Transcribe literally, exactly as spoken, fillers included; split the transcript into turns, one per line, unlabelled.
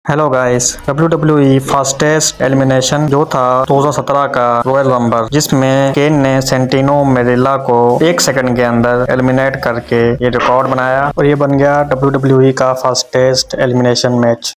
Hello guys, W W E fastest elimination जो था दो हज़ार सत्रह का रॉयल रंबल, जिसमें केन ने सेंटिनो मेरेला को एक सेकंड के अंदर एलिमिनेट करके ये रिकॉर्ड बनाया और ये बन गया डब्ल्यू डब्ल्यू ई का फास्टेस्ट एलिमिनेशन मैच।